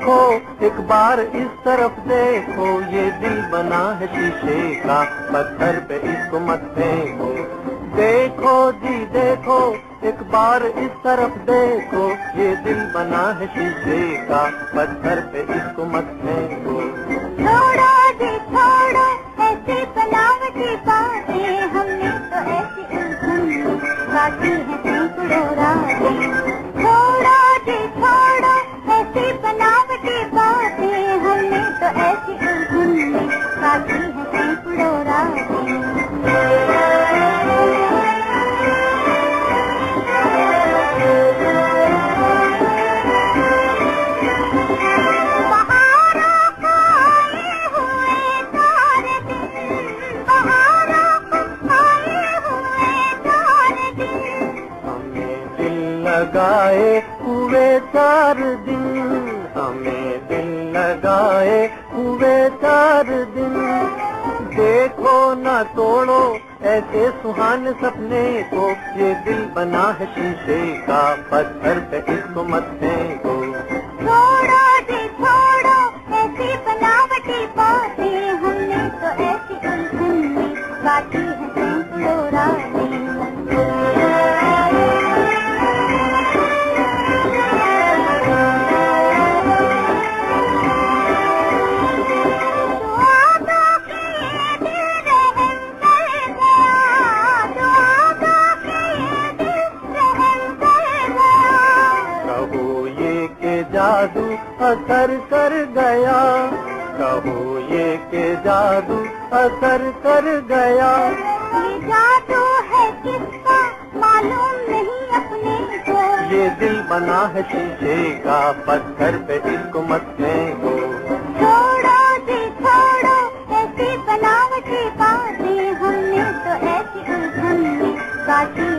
देखो एक बार इस तरफ देखो, ये दिल बना है शीशे का, पत्थर पे इसको मत फेंको। देखो जी देखो एक बार इस तरफ देखो, ये दिल बना है शीशे का, पत्थर पे इसको मत फेंको। छोड़ो जी छोड़ो ऐसी बनावटी बातें, हमने तो ऐसी उलझन काटी है सैकड़ों रातें। छोड़ो जी छोड़ो ऐसी बनावटी बातें, हमने तो ऐसी उलझन काटी है सैकड़ों रातें। लगाए हुए 4 दिन, हमें दिल लगाए हुए 4 दिन। देखो न तोड़ो ऐसे सुहाने सपने को, ये दिल बना है शीशे का, पत्थर पे इसको मत फेंको। छोड़ो जी छोड़ो ऐसी बनावटी बातें, हमने तो ऐसी उलझन काटी है सैकड़ों रातें। जादू असर कर गया, कहो ये के जादू असर कर गया। ये जादू है किसका मालूम नहीं अपने को, ये दिल बना है शीशे का, पत्थर पे इसको मत फेंको। छोड़ो जी छोड़ो ऐसी बनावटी बातें, हमने तो ऐसी उलझन काटी